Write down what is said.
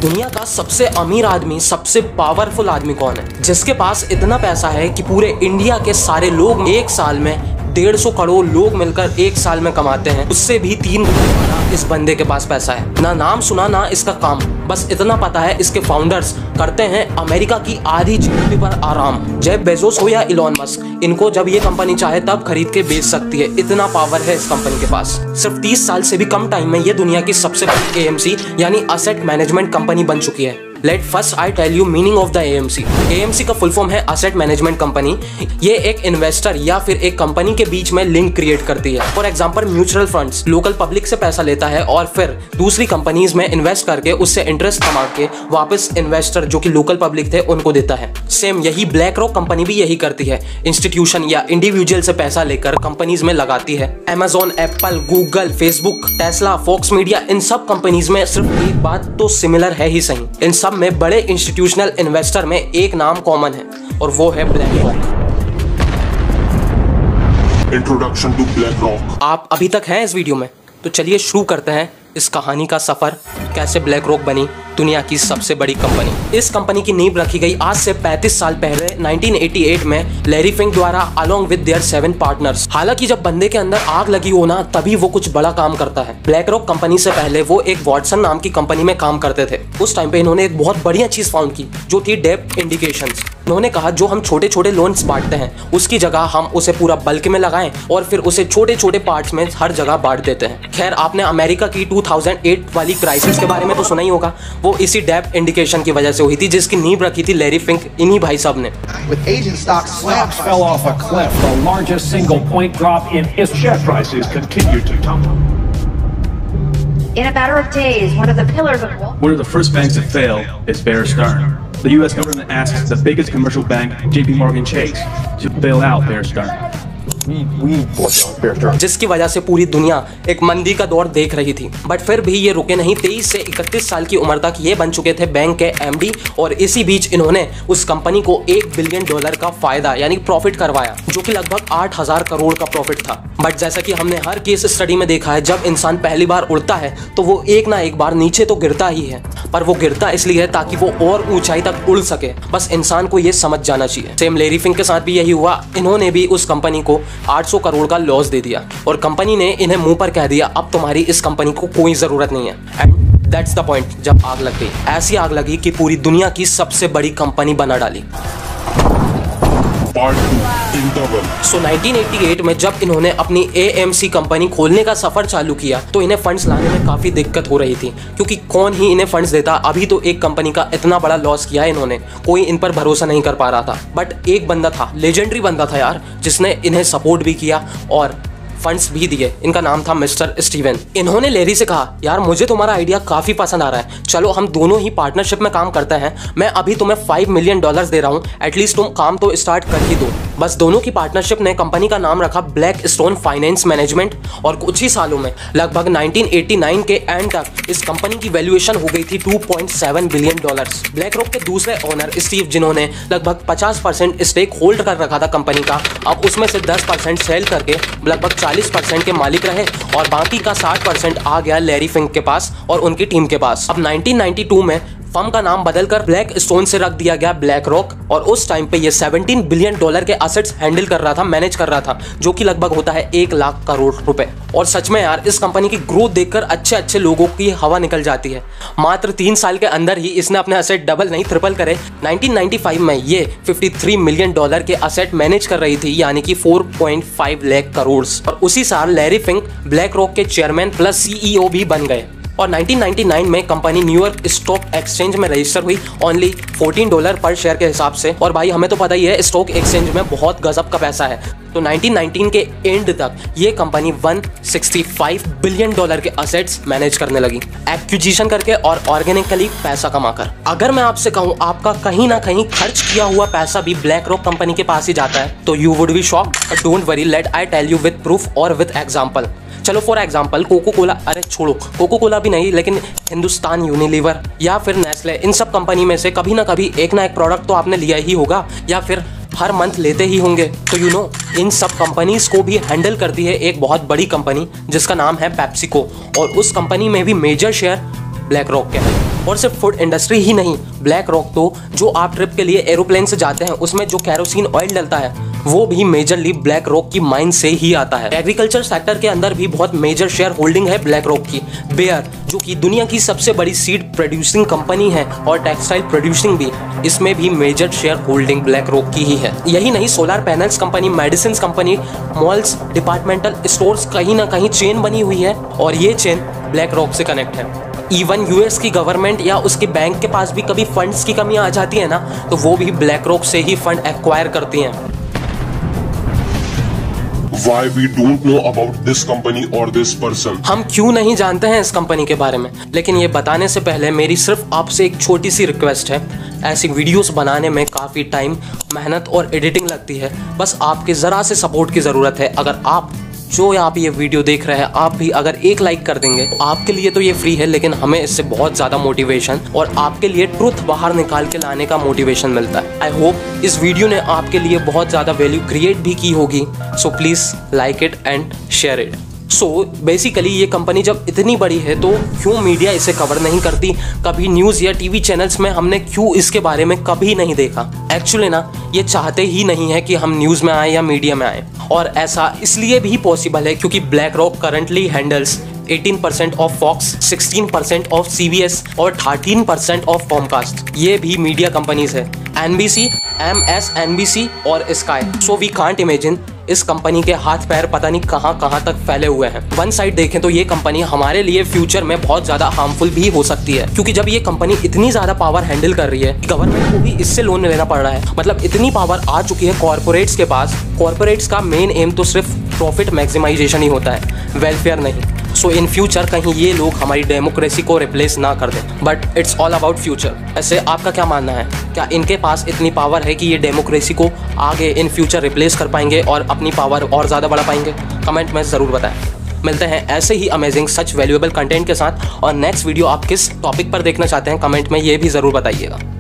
दुनिया का सबसे अमीर आदमी, सबसे पावरफुल आदमी कौन है? जिसके पास इतना पैसा है कि पूरे इंडिया के सारे लोग एक साल में 150 करोड़ लोग मिलकर एक साल में कमाते हैं, उससे भी 3 गुना इस बंदे के पास पैसा है। ना नाम सुना ना इसका काम, बस इतना पता है इसके फाउंडर्स करते हैं अमेरिका की आधी जीडीपी पर आराम। जेफ बेजोस हो या इलॉन मस्क, इनको जब ये कंपनी चाहे तब खरीद के बेच सकती है, इतना पावर है इस कंपनी के पास। सिर्फ 30 साल से भी कम टाइम में ये दुनिया की सबसे बड़ी एएमसी यानी असेट मैनेजमेंट कंपनी बन चुकी है। Let first I tell you meaning of the AMC. AMC का फुल फॉर्म है असेट मैनेजमेंट कंपनी। ये एक इन्वेस्टर या फिर एक कंपनी के बीच में लिंक क्रिएट करती है। For example mutual funds local public से पैसा लेता है और फिर दूसरी कंपनीज में इन्वेस्ट करके उससे इंटरेस्ट कमा के वापस इन्वेस्टर जो कि लोकल पब्लिक थे उनको देता है। सेम यही ब्लैक रॉक कंपनी भी यही करती है, इंस्टीट्यूशन या इंडिविजुअल से पैसा लेकर कंपनीज में लगाती है। Amazon, Apple, Google, Facebook, Tesla, Fox media, इन सब कंपनीज में सिर्फ एक बात तो सिमिलर है ही सही, इन सब में बड़े इंस्टीट्यूशनल इन्वेस्टर में एक नाम कॉमन है और वो है BlackRock. Introduction to BlackRock. आप अभी तक हैं इस वीडियो में, तो चलिए शुरू करते हैं इस कहानी का सफर, कैसे ब्लैक रॉक बनी दुनिया की सबसे बड़ी कंपनी। इस कंपनी की नींव रखी गई आज से 35 साल पहले 1988 में लैरी फिंक द्वारा अलोंग विद देयर 7 पार्टनर्स। हालांकि जब बंदे के अंदर आग लगी हो ना, तभी वो कुछ बड़ा काम करता है। ब्लैक रॉक कंपनी से पहले वो एक वॉटसन नाम की कंपनी में काम करते थे। उस टाइम पे इन्होंने एक बहुत बढ़िया चीज फाउंड की जो थी डेप्थ इंडिकेशंस। उन्होंने कहा जो हम छोटे छोटे लोन्स बांटते हैं उसकी जगह हम उसे पूरा बल्क में लगाएं और फिर उसे छोटे छोटे पार्ट्स में हर जगह बांट देते हैं। खैर, आपने अमेरिका की 2008 वाली क्राइसिस के बारे में तो सुना ही होगा। वो इसी डेप्थ इंडिकेशन की वजह से हुई थी, जिसकी नींव रखी थी लैरी फिंक इन्हीं भाई साहब ने। With Asian stocks fell off a cliff, the largest single point drop in history. Share prices continue to tumble. In a matter of days, one of the pillars of One of the first banks to fail is Bear Stearns. The U.S. government asked the biggest commercial bank, J.P. Morgan Chase, to bail out Bear Stearns. जिसकी वजह से पूरी दुनिया एक मंदी का दौर देख रही थी। बट फिर भी ये रुके नहीं। 23 से 31 साल की उम्र तक ये बन चुके थे बैंक के एमडी और इसी बीच इन्होंने उस कंपनी को $1 बिलियन का फायदा यानी प्रॉफिट करवाया, जो कि लगभग 8,000 करोड़ का प्रॉफिट था। बट जैसा कि हमने हर केस स्टडी में देखा है, जब इंसान पहली बार उड़ता है तो वो एक ना एक बार नीचे तो गिरता ही है, पर वो गिरता इसलिए है ताकि वो और ऊंचाई तक उड़ सके। बस इंसान को ये समझ जाना चाहिए। सेम लैरी फिंक के साथ भी यही हुआ। इन्होंने भी उस कंपनी को 800 करोड़ का लॉस दे दिया और कंपनी ने इन्हें मुंह पर कह दिया अब तुम्हारी इस कंपनी को कोई जरूरत नहीं है। एंड दैट्स द पॉइंट, जब आग लग गई। ऐसी आग लगी कि पूरी दुनिया की सबसे बड़ी कंपनी बना डाली। सो 1988 में जब इन्होंने अपनी एएमसी कंपनी खोलने का सफर चालू किया तो इन्हें फंड्स लाने में काफी दिक्कत हो रही थी, क्योंकि कौन ही इन्हें फंड्स देता। अभी तो एक कंपनी का इतना बड़ा लॉस किया है इन्होंने, कोई इन पर भरोसा नहीं कर पा रहा था। बट एक बंदा था, लेजेंडरी बंदा था यार, जिसने इन्हें सपोर्ट भी किया और फंड्स भी दिए। इनका नाम था मिस्टर स्टीवन। इन्होंने लैरी से कहा यार मुझे तुम्हारा आइडिया काफी पसंद आ रहा है, चलो हम दोनों ही पार्टनरशिप में काम करते हैं। मैं अभी तुम्हें $5 मिलियन दे रहा हूँ, एटलीस्ट तुम काम तो स्टार्ट कर ही दो। बस दोनों की पार्टनरशिप ने कंपनी का नाम रखा ब्लैक स्टोन फाइनेंस मैनेजमेंट और कुछ ही सालों में लगभग 1989 के एंड तक इस कंपनी की वैल्यूएशन हो गई थी $2.7 बिलियन। ब्लैक रॉक के दूसरे ओनर स्टीव, जिन्होंने लगभग 50% स्टेक होल्ड कर रखा था कंपनी का, अब उसमें से 10% सेल करके लगभग 40% के मालिक रहे और बाकी का 60% आ गया लैरी फिंक के पास और उनकी टीम के पास। अब 1992 में फर्म का नाम बदलकर ब्लैक स्टोन से रख दिया गया ब्लैक रॉक और उस टाइम पे ये $17 बिलियन के असेट्स हैंडल कर रहा था, मैनेज कर रहा था, जो कि लगभग होता है 1 लाख करोड़ रुपए। और सच में यार इस कंपनी की ग्रोथ देखकर अच्छे अच्छे लोगों की हवा निकल जाती है। मात्र 3 साल के अंदर ही इसने अपने असेट डबल नहीं ट्रिपल करे। 1995 में ये $53 मिलियन के असेट मैनेज कर रही थी, यानी कि 4.5 लाख करोड़। और उसी साल लैरी फिंक ब्लैक रॉक के चेयरमैन प्लस सीईओ भी बन गए और 1999 में कंपनी न्यूयॉर्क स्टॉक एक्सचेंज में रजिस्टर हुई ओनली $14 पर शेयर के हिसाब से। और भाई हमें तो पता ही है स्टॉक एक्सचेंज में बहुत गजब का पैसा है। तो 1919 के एंड तक ये कंपनी $165 बिलियन के असेट्स मैनेज करने लगी, एक्विजिशन करके और ऑर्गेनिकली पैसा कमाकर। अगर मैं आपसे कहूं आपका कहीं ना कहीं खर्च किया हुआ पैसा भी ब्लैक रॉक कंपनी के पास ही जाता है तो you would be shocked, but don't worry, let I tell you with proof और विद एग्जांपल। चलो फॉर एग्जांपल कोको कोला, अरे छोड़ो कोको कोला भी नहीं, लेकिन हिंदुस्तान यूनिलीवर या फिर नेस्ले, इन सब कंपनी में से कभी ना कभी एक ना एक प्रोडक्ट तो आपने लिया ही होगा या फिर हर मंथ लेते ही होंगे। तो यू नो इन सब कंपनीज को भी हैंडल करती है एक बहुत बड़ी कंपनी जिसका नाम है पेप्सिको और उस कंपनी में भी मेजर शेयर ब्लैक रॉक के है। और सिर्फ फूड इंडस्ट्री ही नहीं, ब्लैक रॉक तो जो आप ट्रिप के लिए एरोप्लेन से जाते हैं उसमें जो कैरोसिन ऑयल डलता है वो भी मेजरली ब्लैक रॉक की माइन से ही आता है। एग्रीकल्चर सेक्टर के अंदर भी बहुत मेजर शेयर होल्डिंग है ब्लैक रॉक की। बेयर जो कि दुनिया की सबसे बड़ी सीड प्रोड्यूसिंग कंपनी है और टेक्सटाइल प्रोड्यूसिंग भी, इसमें भी major share holding BlackRock की ही है। यही नहीं, solar panels company, medicine company, malls, departmental stores कहीं ना कहीं चेन बनी हुई है और ये चेन ब्लैक रॉक से कनेक्ट है। इवन यूएस की गवर्नमेंट या उसके बैंक के पास भी कभी फंड्स की कमी आ जाती है ना, तो वो भी ब्लैक रॉक से ही फंड एक्वायर करती हैं। Why we don't know about this company or this person? हम क्यों नहीं जानते हैं इस कंपनी के बारे में, लेकिन ये बताने से पहले मेरी सिर्फ आपसे एक छोटी सी रिक्वेस्ट है। ऐसी वीडियोस बनाने में काफ़ी टाइम, मेहनत और एडिटिंग लगती है, बस आपके ज़रा से सपोर्ट की ज़रूरत है। अगर आप जो आप ये वीडियो देख रहे हैं, आप भी अगर एक लाइक कर देंगे, आपके लिए तो ये फ्री है, लेकिन हमें इससे बहुत ज़्यादा मोटिवेशन और आपके लिए ट्रुथ बाहर निकाल के लाने का मोटिवेशन मिलता है। आई होप इस वीडियो ने आपके लिए बहुत ज़्यादा वैल्यू क्रिएट भी की होगी। So please like it and share it. So basically ये कंपनी जब इतनी बड़ी है तो क्यों मीडिया इसे कवर नहीं करती? कभी न्यूज़ या टीवी चैनल्स में हमने क्यों इसके बारे में कभी नहीं देखा? एक्चुअली ना, ये चाहते ही नहीं है कि हम न्यूज़ में आए या मीडिया में आए, और ऐसा इसलिए भी पॉसिबल है क्योंकि BlackRock currently handles 18% of Fox, 16% of CBS और 13% ऑफ कॉमकास्ट। ये भी मीडिया कंपनीज है, NBC, MSNBC और Sky. So we can't imagine इस कंपनी के हाथ पैर पता नहीं कहां कहां तक फैले हुए हैं। वन साइड देखें तो ये कंपनी हमारे लिए फ्यूचर में बहुत ज़्यादा हार्मफुल भी हो सकती है, क्योंकि जब ये कंपनी इतनी ज़्यादा पावर हैंडल कर रही है, गवर्नमेंट को भी इससे लोन लेना पड़ रहा है। मतलब इतनी पावर आ चुकी है कॉर्पोरेट्स के पास। कॉर्पोरेट्स का मेन एम तो सिर्फ प्रॉफिट मैक्सिमाइजेशन ही होता है, वेलफेयर नहीं। सो इन फ्यूचर कहीं ये लोग हमारी डेमोक्रेसी को रिप्लेस ना कर दें, but it's all about future. ऐसे आपका क्या मानना है? क्या इनके पास इतनी पावर है कि ये डेमोक्रेसी को आगे इन फ्यूचर रिप्लेस कर पाएंगे और अपनी पावर और ज़्यादा बढ़ा पाएंगे? कमेंट में ज़रूर बताएं। मिलते हैं ऐसे ही अमेजिंग सच वैल्यूएबल कंटेंट के साथ, और नेक्स्ट वीडियो आप किस टॉपिक पर देखना चाहते हैं कमेंट में ये भी ज़रूर बताइएगा।